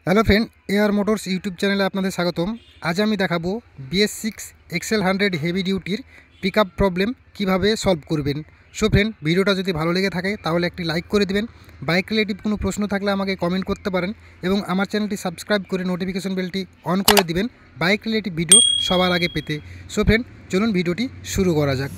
Hello friend, AR motors YouTube চ্যানেলে আপনাদের স্বাগতম। আজ আমি দেখাবো BS6 XL 100 হেভি ডিউটির পিকআপ প্রবলেম কিভাবে সলভ করবেন। সো ফ্রেন্ড, ভিডিওটা যদি ভালো লেগে থাকে তাহলে একটি লাইক করে দিবেন। বাইক রিলেটিভ কোনো প্রশ্ন থাকলে আমাকে কমেন্ট করতে পারেন এবং আমার চ্যানেলটি সাবস্ক্রাইব করে নোটিফিকেশন বেলটি অন করে দিবেন বাইক রিলেটিভ ভিডিও সবার আগে পেতে। সো ফ্রেন্ড, চলুন ভিডিওটি শুরু করা যাক।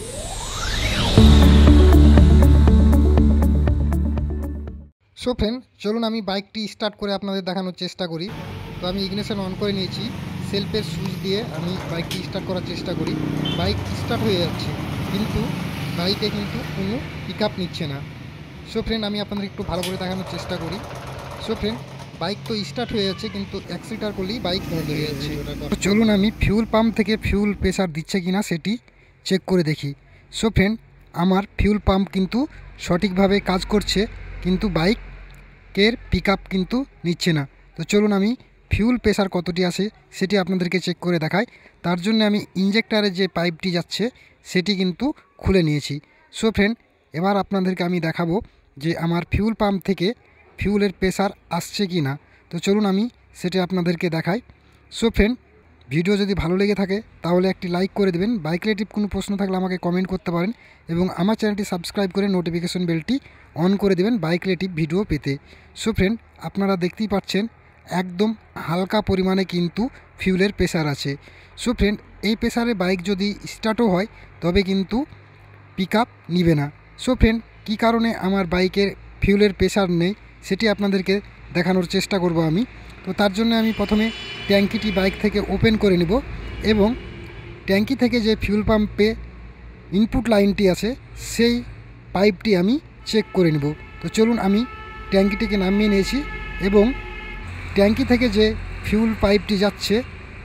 সো ফ্রেন্ড, চলুন আমি বাইকটি স্টার্ট করে আপনাদের দেখানোর চেষ্টা করি। তো আমি ইগনিশন অন করে নিয়েছি, সেলফের সুইচ দিয়ে আমি বাইকটি স্টার্ট করার চেষ্টা করি। বাইক স্টার্ট হয়ে যাচ্ছে কিন্তু বাইকে কিন্তু কোনো পিকআপ নিচ্ছে না। সো ফ্রেন্ড, আমি আপনাদের একটু ভালো করে দেখানোর চেষ্টা করি। সো ফ্রেন্ড, বাইক তো স্টার্ট হয়ে যাচ্ছে কিন্তু অ্যাক্সিলেটর করলেই বাইক বন্ধ হয়ে যাচ্ছে। তো চলুন আমি ফিউল পাম্প থেকে ফিউল প্রেসার দিচ্ছে কিনা সেটি চেক করে দেখি। সো ফ্রেন্ড, আমার ফিউল পাম্প কিন্তু সঠিকভাবে কাজ করছে কিন্তু বাইকের পিকআপ কিন্তু নিচ্ছে না। তো চলুন আমি ফিউল প্রেসার কতটি আছে সেটি আপনাদেরকে চেক করে দেখাই। তার জন্য আমি ইঞ্জেক্টরের যে পাইপটি যাচ্ছে সেটি কিন্তু খুলে নিয়েছি। সো ফ্রেন্ড, এবার আপনাদেরকে আমি দেখাবো যে আমার ফিউল পাম্প থেকে ফিউলের প্রেসার আসছে কি না। তো চলুন আমি সেটি আপনাদেরকে দেখাই। সো ফ্রেন্ড, ভিডিও যদি ভালো লেগে থাকে তাহলে একটি লাইক করে দেবেন। বাইক রিলেটিভ কোনো প্রশ্ন থাকলে আমাকে কমেন্ট করতে পারেন এবং আমার চ্যানেলটি সাবস্ক্রাইব করে নোটিফিকেশন বেলটি অন করে দেবেন বাইক রিলেটিভ ভিডিও পেতে। সো ফ্রেন্ড, আপনারা দেখতেই পাচ্ছেন একদম হালকা পরিমাণে কিন্তু ফিউলের প্রেসার আছে। সো ফ্রেন্ড, এই প্রেসারে বাইক যদি স্টার্টও হয় তবে কিন্তু পিকআপ নিবে না। সো ফ্রেন্ড, কী কারণে আমার বাইকের ফিউলের প্রেসার নেই সেটি আপনাদেরকে দেখানোর চেষ্টা করব আমি। তো তার জন্য আমি প্রথমে ট্যাঙ্কিটি বাইক থেকে ওপেন করে নেব এবং ট্যাঙ্কি থেকে যে ফিউল পাম্পে ইনপুট লাইনটি আছে সেই পাইপটি আমি চেক করে নেব। তো চলুন আমি ট্যাঙ্কিটিকে নামিয়ে নিয়েছি এবং ট্যাঙ্কি থেকে যে ফিউল পাইপটি যাচ্ছে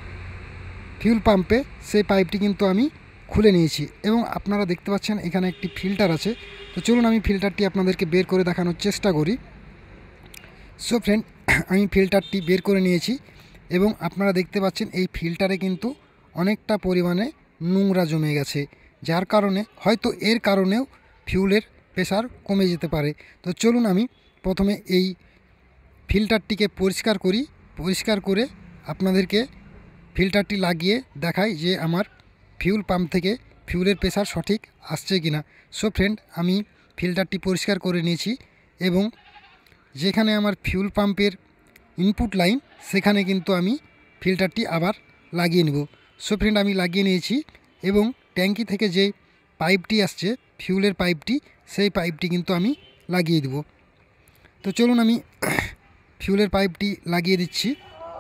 ফিউল পাম্পে সেই পাইপটি কিন্তু আমি খুলে নিয়েছি এবং আপনারা দেখতে পাচ্ছেন এখানে একটি ফিল্টার আছে। তো চলুন আমি ফিল্টারটি আপনাদেরকে বের করে দেখানোর চেষ্টা করি। সো ফ্রেন্ড, আমি ফিল্টারটি বের করে নিয়েছি এবং আপনারা দেখতে পাচ্ছেন এই ফিল্টারে কিন্তু অনেকটা পরিমাণে নোংরা জমে গেছে, যার কারণে হয়তো এর কারণেও ফিউলের প্রেসার কমে যেতে পারে। তো চলুন আমি প্রথমে এই ফিল্টারটিকে পরিষ্কার করি। পরিষ্কার করে আপনাদেরকে ফিল্টারটি লাগিয়ে দেখাই যে আমার ফিউল পাম্প থেকে ফিউলের প্রেসার সঠিক আসছে কিনা। সো ফ্রেন্ড, আমি ফিল্টারটি পরিষ্কার করে নিয়েছি এবং যেখানে আমার ফিউল পাম্পের ইনপুট লাইন সেখানে কিন্তু আমি ফিল্টারটি আবার লাগিয়ে নেব। সো ফ্রেন্ড, আমি লাগিয়ে নিয়েছি এবং ট্যাঙ্কি থেকে যে পাইপটি আসছে ফিউলের পাইপটি সেই পাইপটি কিন্তু আমি লাগিয়ে দেব। তো চলুন আমি ফিউলের পাইপটি লাগিয়ে দিচ্ছি।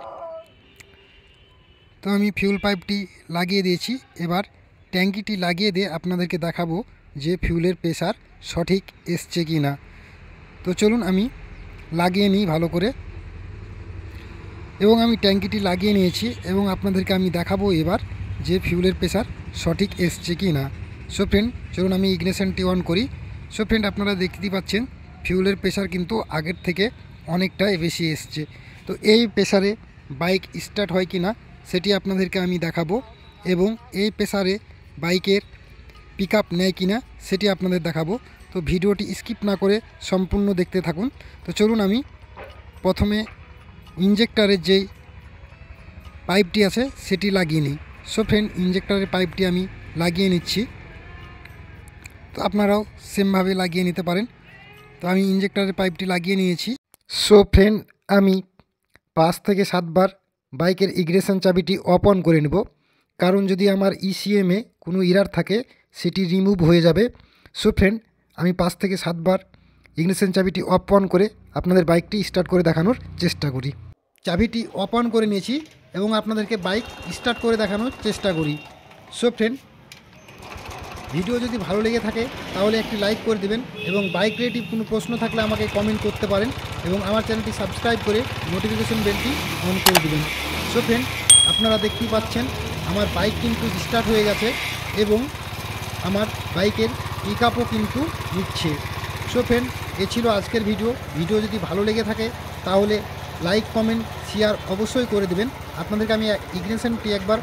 তো আমি ফিউল পাইপটি লাগিয়ে দিয়েছি। এবার ট্যাঙ্কিটি লাগিয়ে দিয়ে আপনাদেরকে দেখাবো যে ফিউলের প্রেসার সঠিক এসছে কি না। তো চলুন আমি লাগিয়ে নিই ভালো করে এবং আমি ট্যাঙ্কিটি লাগিয়ে নিয়েছি এবং আপনাদেরকে আমি দেখাবো এবার যে ফিউলের প্রেসার সঠিক এসছে কি না। সো ফ্রেন্ড, চলুন আমি ইগনিশনটি অন করি। সো ফ্রেন্ড, আপনারা দেখতেই পাচ্ছেন ফিউলের প্রেসার কিন্তু আগের থেকে অনেকটাই বেশি এসছে। তো এই প্রেসারে বাইক স্টার্ট হয় কি না সেটি আপনাদেরকে আমি দেখাবো এবং এই প্রেসারে বাইকের পিকআপ নেয় কি না সেটি আপনাদের দেখাবো। তো ভিডিওটি স্কিপ না করে সম্পূর্ণ দেখতে থাকুন। তো চলুন আমি প্রথমে ইঞ্জেক্টরের যেই পাইপটি আছে সেটি লাগিয়ে নিই। সো ফ্রেন্ড, ইঞ্জেক্টরের পাইপটি আমি লাগিয়ে নিচ্ছি। তো আপনারাও সেমভাবে লাগিয়ে নিতে পারেন। তো আমি ইঞ্জেক্টরের পাইপটি লাগিয়ে নিয়েছি। সো ফ্রেন্ড, আমি 5 থেকে 7 বার বাইকের ইগনিশন চাবিটি অফ অন করে নেব, কারণ যদি আমার ইসিএমে কোনো এরার থাকে সেটি রিমুভ হয়ে যাবে। সো ফ্রেন্ড, আমি 5 থেকে 7 বার ইগনিশন চাবিটি অফ অন করে আপনাদের বাইকটি স্টার্ট করে দেখানোর চেষ্টা করি। চাবিটি অফ অন করে নিয়েছি এবং আপনাদেরকে বাইক স্টার্ট করে দেখানোর চেষ্টা করি। সো ফ্রেন্ড, ভিডিও যদি ভালো লেগে থাকে তাহলে একটি লাইক করে দেবেন এবং বাইক রিলেটিভ কোনো প্রশ্ন থাকলে আমাকে কমেন্ট করতে পারেন এবং আমার চ্যানেলটি সাবস্ক্রাইব করে নোটিফিকেশন বেলটি অন করে দেবেন। সো ফ্রেন্ড, আপনারা দেখতেই পাচ্ছেন আমার বাইক কিন্তু স্টার্ট হয়ে গেছে এবং আমার বাইকের পিকআপও কিন্তু নিচ্ছে। সো ফ্রেন্ড, এ ছিল আজকের ভিডিও যদি ভালো লেগে থাকে তাহলে লাইক কমেন্ট শেয়ার অবশ্যই করে দেবেন। আপনাদেরকে আমি ইগনিশনটি একবার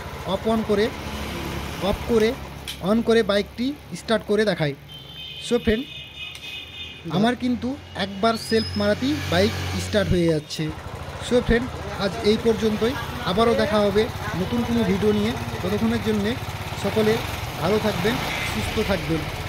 অন করে বাইকটি স্টার্ট করে দেখাই। সো ফ্রেন্ড, আমার কিন্তু একবার সেলফ মারাতেই বাইক স্টার্ট হয়ে যাচ্ছে। সো ফ্রেন্ড, আজ এই পর্যন্তই। আবারও দেখা হবে নতুন কোনো ভিডিও নিয়ে। ততক্ষণের জন্যে সকলে ভালো থাকবেন, সুস্থ থাকবেন।